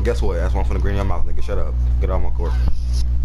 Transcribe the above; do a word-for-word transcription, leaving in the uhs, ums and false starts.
guess what? That's why I'm finna green your mouth, nigga. Shut up. Get out of my court.